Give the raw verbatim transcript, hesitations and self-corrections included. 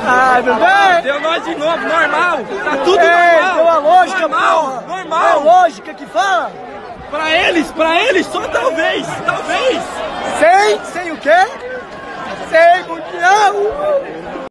Ah, tudo bem? Deu nós de novo, normal. Tá tudo Ei, normal. deu a lógica, normal, porra. normal. É a lógica que fala? Pra eles, pra eles, só talvez, talvez. Sem, sem o quê? Sem mundial.